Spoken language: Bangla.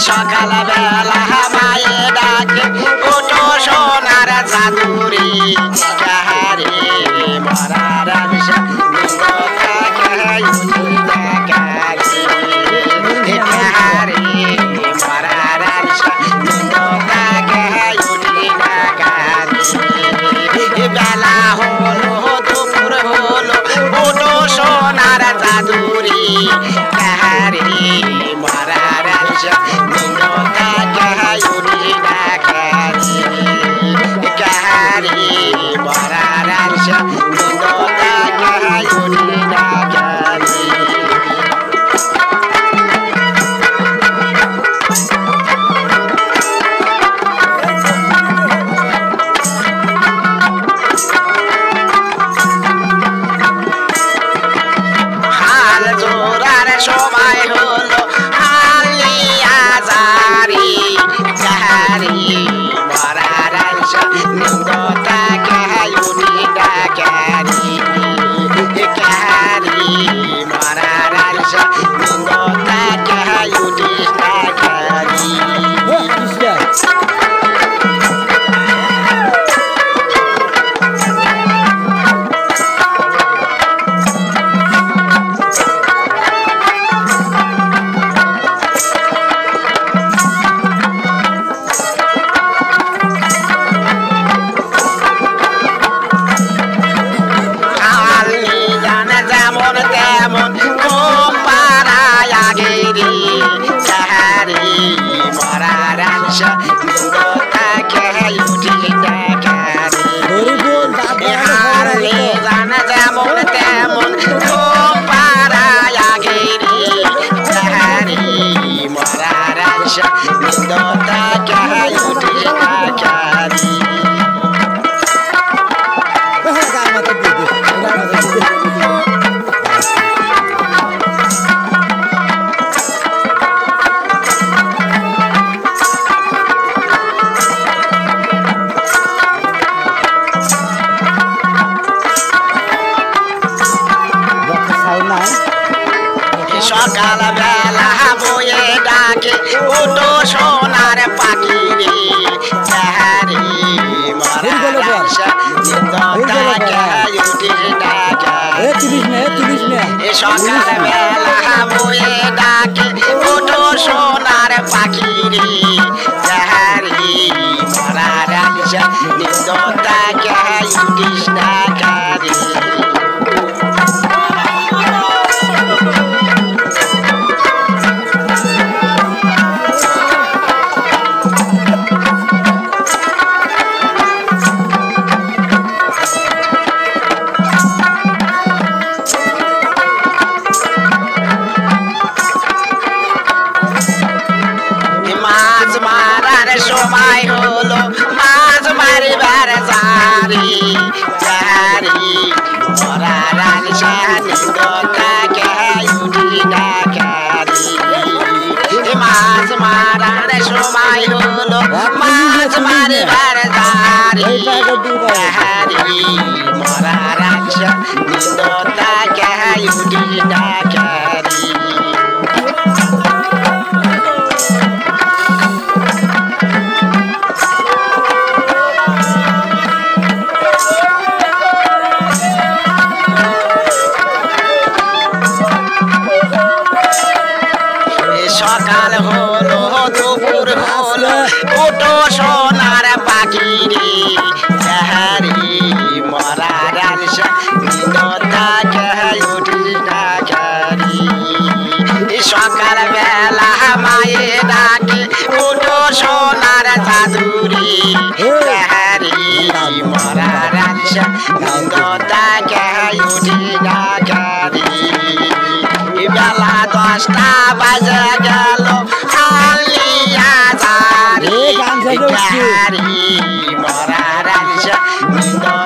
সকাল বেলা মায়ে ডাকে ওঠো সোনার চাঁদুরি কাহারে মরার আশা নিন্দ থাকে উঠি ডাকারে কাহারে মরার আশা নিন্দ থাকে উঠি ডাকারে বেলা হলো দুপুর হলো ওঠো সোনার চাঁদুরি কাহারে মরার আশা নিন্দ থাকে উঠি ডাকারে কাহারে মরার আশা নিন্দ থাকে উঠি ডাকারে হাল জোড়ার সময় হলো হালিয়া জারি কাহারি মরার আশা নিন্দ থাকে উঠি ডাকারি কাহারি মরার আশা নিন্দ থাকে উঠি ডাকারি যেমন তেমন ঘুম পাড়ায় আগেরি কাহারি মরার আশা নিন্দ থাকে উঠি ডাকারি হারলে জানা যেমন তেমন ঘুম পাড়ায় আগেরি কাহারি মরার আশা নিন্দ থাকে উঠি ডাকারি সকাল বেলা বয়ে ডাকে ওঠো সোনার পাখি রে কাহারি মরার আশা নিন্দ থাকে উঠি ডাকারি সকাল বেলা বয়ে ডাকে ওঠো সোনার পাখি রে কাহারি মরার আশা নিন্দ থাকে উঠি ডাকারি মাছ মারার সময় হলো মাছ মারিবার জারি কাহারি মরার আশা নিন্দ থাকে উঠি ডাকারি মাছ মারার সময় হলো মাছ মারিবার জারি কাহারি মরার আশা নিন্দ থাকে উঠি ডাকারি সকাল হলো দুপুর হলো ওঠো সোনার পাখি রে কাহারি মরার আশা নিন্দ থাকে উঠি ডাকারি সকাল বেলা মায়ে ডাকে ওঠো সোনার চাঁদুরি কাহারি মরার আশা নিন্দ থাকে উঠি ডাকারি বেলা 10টা বাজে গেল হালিয়া জারি কাহারি মরার আশা নিন্দ